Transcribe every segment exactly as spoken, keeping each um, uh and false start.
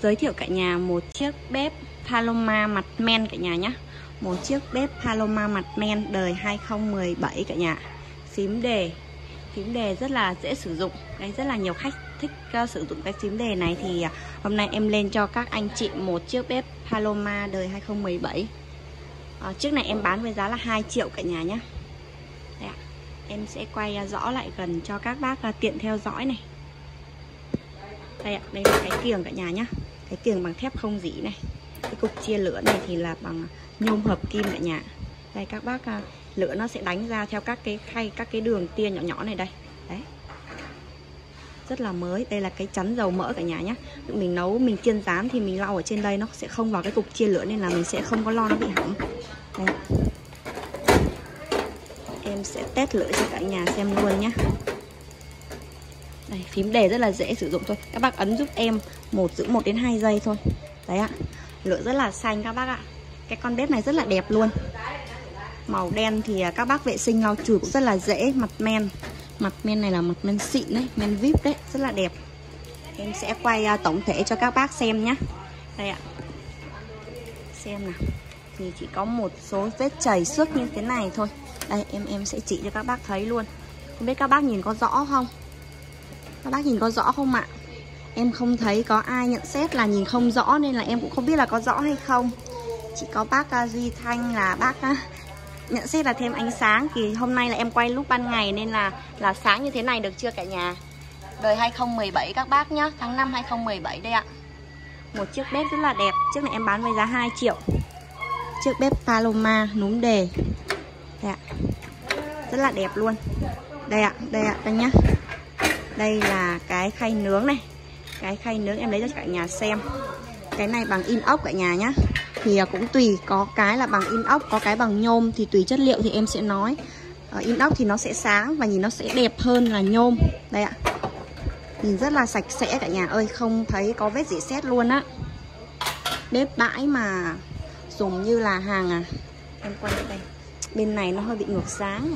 giới thiệu cả nhà một chiếc bếp Paloma mặt men cả nhà nhé. Một chiếc bếp Paloma mặt men đời hai không một bảy cả nhà. Phím đề, phím đề rất là dễ sử dụng. Đấy, rất là nhiều khách thích uh, sử dụng cái phím đề này thì uh, hôm nay em lên cho các anh chị một chiếc bếp Paloma đời hai không một bảy. uh, Chiếc này em bán với giá là hai triệu cả nhà nhé. Đây ạ. Em sẽ quay uh, rõ lại gần cho các bác uh, tiện theo dõi này. Đây ạ, đây là cái kiềng cả nhà nhé. Cái kiềng bằng thép không rỉ này. Cái cục chia lửa này thì là bằng nhôm hợp kim cả nhà. Đây các bác, uh, lửa nó sẽ đánh ra theo các cái khay, các cái đường tia nhỏ nhỏ này đây. Đấy, rất là mới. Đây là cái chắn dầu mỡ cả nhà nhé. Mình nấu, mình chiên rán thì mình lau ở trên đây, nó sẽ không vào cái cục chia lửa nên là mình sẽ không có lo nó bị hỏng. Đây, em sẽ test lửa cho cả nhà xem luôn nhé. Đây, phím đề rất là dễ sử dụng thôi. Các bác ấn giúp em một giữ một đến hai giây thôi. Đấy ạ. Lửa rất là xanh các bác ạ. Cái con bếp này rất là đẹp luôn. Màu đen thì các bác vệ sinh lau chùi cũng rất là dễ. Mặt men, mặt men này là mặt men xịn đấy, men vê i pê đấy, rất là đẹp. Em sẽ quay tổng thể cho các bác xem nhé. Đây ạ. Xem nào. Thì chỉ có một số vết chảy xước như thế này thôi. Đây, em em sẽ chỉ cho các bác thấy luôn. Không biết các bác nhìn có rõ không? Các bác nhìn có rõ không ạ? Em không thấy có ai nhận xét là nhìn không rõ nên là em cũng không biết là có rõ hay không. Chỉ có bác uh, Duy Thanh là bác uh, nhận xét là thêm ánh sáng. Thì hôm nay là em quay lúc ban ngày nên là là sáng như thế này được chưa cả nhà? Đời hai không một bảy các bác nhá, tháng năm hai không một bảy đây ạ. Một chiếc bếp rất là đẹp. Chiếc này em bán với giá hai triệu. Chiếc bếp Paloma núm đề. Đây ạ. Rất là đẹp luôn. Đây ạ, đây ạ, đây nhá. Đây là cái khay nướng này. Cái khay nướng em lấy cho cả nhà xem. Cái này bằng inox cả nhà nhá. Thì cũng tùy, có cái là bằng inox, có cái bằng nhôm. Thì tùy chất liệu thì em sẽ nói. Ở inox thì nó sẽ sáng và nhìn nó sẽ đẹp hơn là nhôm. Đây ạ. Nhìn rất là sạch sẽ cả nhà ơi. Không thấy có vết gì sét luôn á. Bếp bãi mà dùng như là hàng à. Em quay đây. Bên này nó hơi bị ngược sáng này.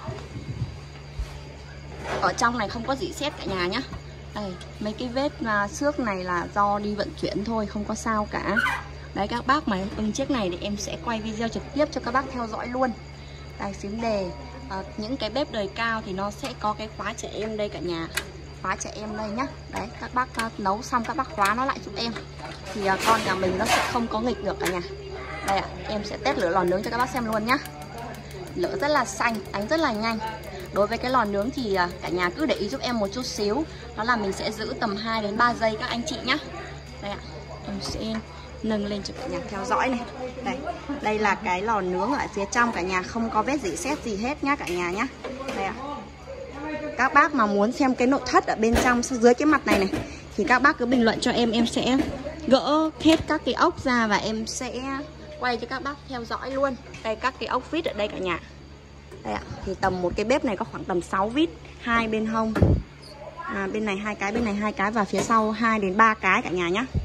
Ở trong này không có gì sét cả nhà nhá. Đây, mấy cái vết mà xước này là do đi vận chuyển thôi, không có sao cả. Đấy các bác mà ưng chiếc này thì em sẽ quay video trực tiếp cho các bác theo dõi luôn. Đây phím đề. À, những cái bếp đời cao thì nó sẽ có cái khóa trẻ em đây cả nhà. Khóa trẻ em đây nhá. Đấy, các bác uh, nấu xong các bác khóa nó lại giúp em. Thì uh, con nhà mình nó sẽ không có nghịch được cả nhà. Đây ạ, em sẽ test lửa lò nướng cho các bác xem luôn nhá. Lửa rất là xanh, đánh rất là nhanh. Đối với cái lò nướng thì cả nhà cứ để ý giúp em một chút xíu. Đó là mình sẽ giữ tầm hai đến ba giây các anh chị nhá. Đây ạ. Em sẽ nâng lên cho cả nhà theo dõi này. Đây. Đây là cái lò nướng ở phía trong cả nhà, không có vết gì sét gì hết nhá cả nhà nhá. Đây ạ. Các bác mà muốn xem cái nội thất ở bên trong dưới cái mặt này này thì các bác cứ bình luận cho em, em sẽ gỡ hết các cái ốc ra và em sẽ quay cho các bác theo dõi luôn. Đây các cái ốc vít ở đây cả nhà. Đây ạ, thì tầm một cái bếp này có khoảng tầm sáu vít, hai bên hông. À, bên này hai cái, bên này hai cái và phía sau hai đến ba cái cả nhà nhé.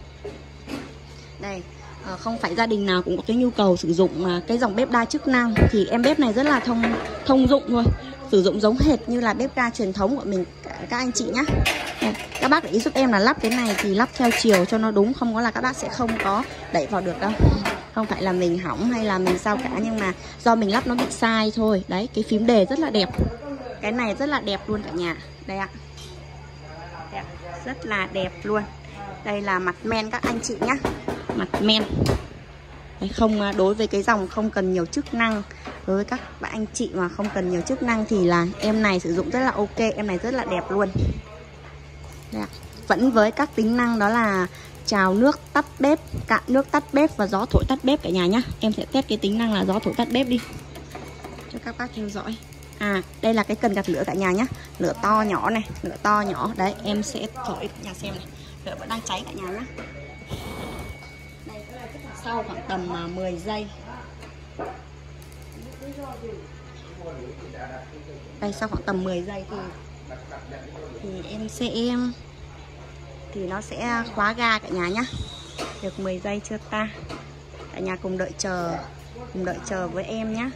Đây, à, không phải gia đình nào cũng có cái nhu cầu sử dụng à, cái dòng bếp đa chức năng thì em bếp này rất là thông thông dụng thôi. Sử dụng giống hệt như là bếp ga truyền thống của mình các anh chị nhé. Đây, các bác để ý giúp em là lắp cái này thì lắp theo chiều cho nó đúng, không có là các bác sẽ không có đẩy vào được đâu. Không phải là mình hỏng hay là mình sao cả, nhưng mà do mình lắp nó bị sai thôi. Đấy, cái phím đề rất là đẹp. Cái này rất là đẹp luôn cả nhà. Đây ạ. Đẹp, rất là đẹp luôn. Đây là mặt men các anh chị nhá. Mặt men. Đấy, không, đối với cái dòng không cần nhiều chức năng, đối với các bạn anh chị mà không cần nhiều chức năng thì là em này sử dụng rất là ok. Em này rất là đẹp luôn. Đây ạ. Vẫn với các tính năng đó là trào nước, tắt bếp, cạn nước, tắt bếp và gió thổi tắt bếp cả nhà nhá. Em sẽ test cái tính năng là gió thổi tắt bếp đi cho các bác theo dõi. À, đây là cái cần gạt lửa cả nhà nhá. Lửa to nhỏ này, lửa to nhỏ. Đấy, em sẽ thổi cả nhà xem này. Lửa vẫn đang cháy cả nhà nhá. Đây, sau khoảng tầm mười giây. Đây, sau khoảng tầm mười giây thì thì em sẽ em thì nó sẽ khóa ga cả nhà nhá. Được mười giây chưa ta? Cả nhà cùng đợi chờ, cùng đợi chờ với em nhá.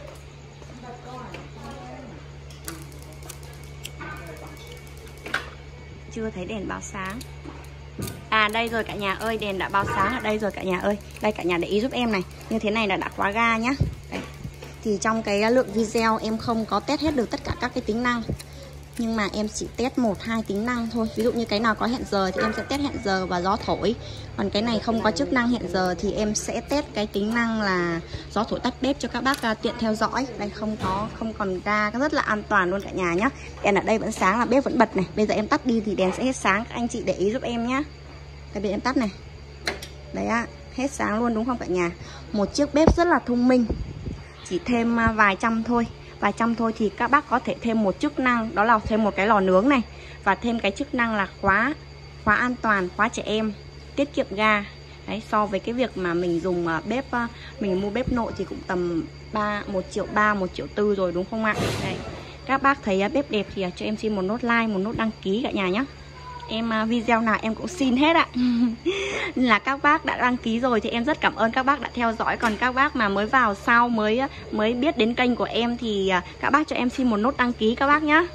Chưa thấy đèn báo sáng. À đây rồi cả nhà ơi, đèn đã báo sáng ở đây rồi cả nhà ơi. Đây cả nhà để ý giúp em này, như thế này là đã khóa ga nhá. Đây. Thì trong cái lượng video em không có test hết được tất cả các cái tính năng, nhưng mà em chỉ test một hai tính năng thôi. Ví dụ như cái nào có hẹn giờ thì em sẽ test hẹn giờ và gió thổi. Còn cái này không có chức năng hẹn giờ thì em sẽ test cái tính năng là gió thổi tắt bếp cho các bác tiện theo dõi. Đây không có không còn ga, rất là an toàn luôn cả nhà nhá. Đèn ở đây vẫn sáng là bếp vẫn bật này. Bây giờ em tắt đi thì đèn sẽ hết sáng, các anh chị để ý giúp em nhá. Đây bây giờ em tắt này. Đấy ạ, hết sáng luôn đúng không cả nhà? Một chiếc bếp rất là thông minh. Chỉ thêm vài trăm thôi. Vài trăm thôi thì các bác có thể thêm một chức năng, đó là thêm một cái lò nướng này, và thêm cái chức năng là khóa khóa an toàn, khóa trẻ em, tiết kiệm ga. Đấy, so với cái việc mà mình dùng bếp, mình mua bếp nội thì cũng tầm ba một triệu ba, một triệu tư rồi đúng không ạ? Đấy. Các bác thấy bếp đẹp thì cho em xin một nốt like, một nốt đăng ký cả nhà nhé. Em video nào em cũng xin hết ạ. Là các bác đã đăng ký rồi thì em rất cảm ơn các bác đã theo dõi. Còn các bác mà mới vào sau, mới mới biết đến kênh của em thì các bác cho em xin một nốt đăng ký các bác nhé.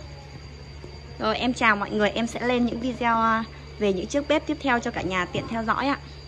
Rồi em chào mọi người, em sẽ lên những video về những chiếc bếp tiếp theo cho cả nhà tiện theo dõi ạ.